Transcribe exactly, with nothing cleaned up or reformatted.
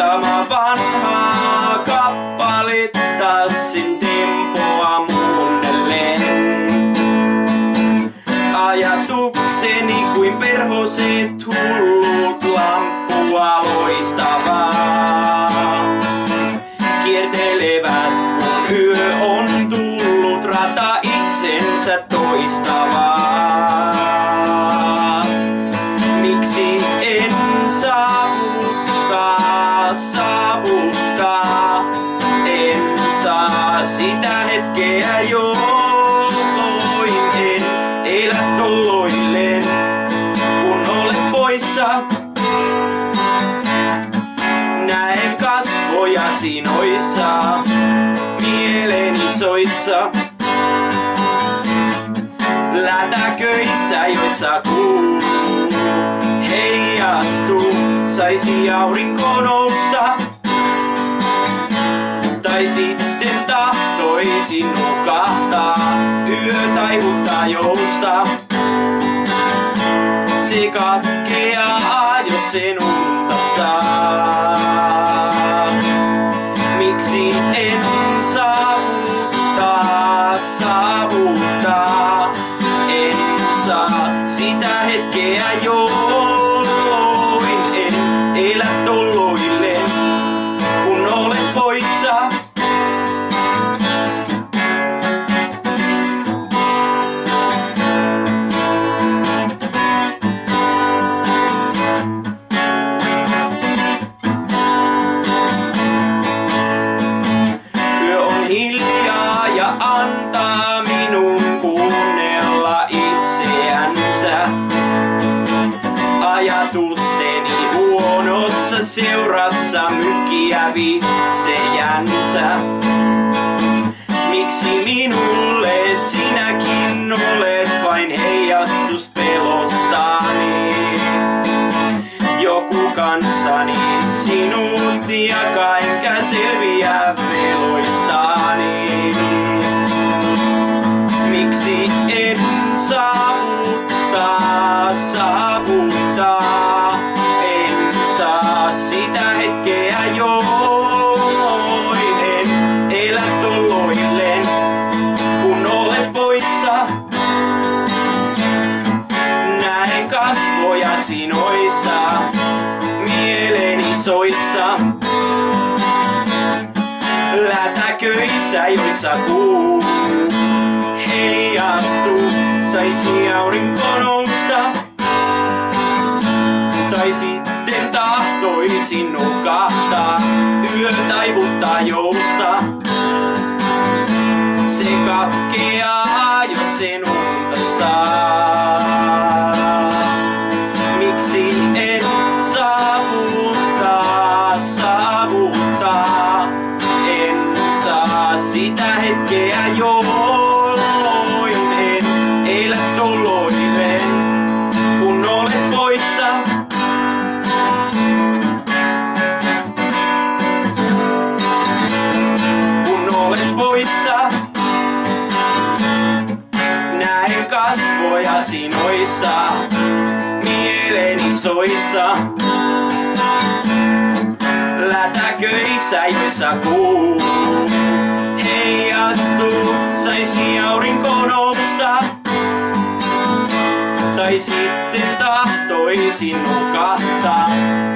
muistama vanhaa kappaletta sen tempoa muunnellen. Ajatukseni kuin perhoset hullut lamppua loistavaa. Kiertelevät kun yö on tullut, rata itsensä toistavaa. Miksi en saavuttaa, saavuttaa, en saa sitä hetkeä jolloin en elä tolloilleen, kun olet poissa. Näen kasvojasi noissa mieleni soissa, lätäköissä joissa kuuluu heijastuu. Saisi aurinko nousta, tai sitten tahtoisin nukahtaa, yö taivuttaa jousta. Se katkeaa, jos sen unta saa. Miksi en saavuttaa, saavuttaa, en saa sitä hetkeä jolloin en elä tolloilleen, kun olet poissa. Yö on hiljaa ja antaa minun kuunnella itseänsä. Ajatusteni huonossa seurassa mykkiä vitsejänsä. Miksi minulle sinäkin olet vain heijastus pelostani? Joku kanssani sinut jakaa, enkä selviä veloistani. Miksi en saavuttaa, saavuttaa, en saa sitä hetkeä jolloin en elä tolloilleen, kun olet poissa. Näen kasvojasi noissa mieleni soissa, lätäköissä joissa kuuluu heijastuu. Saisi aurinko nousta, tai sitten tahtoisin nukahtaa, yö taivuttaa jousta. Se katkeaa, jos sen unta saa. Miksi en saavuttaa, saavuttaa, en saa sitä hetkeä jolloin en elä tolloilleen, kun olet poissa. Kun olet poissa, näen kasvojasi noissa mieleni soissa, lätäköissä joissa kuuluu heijastuu. Saisi aurinko nousta, tai sitten tahtoisin nukahtaa,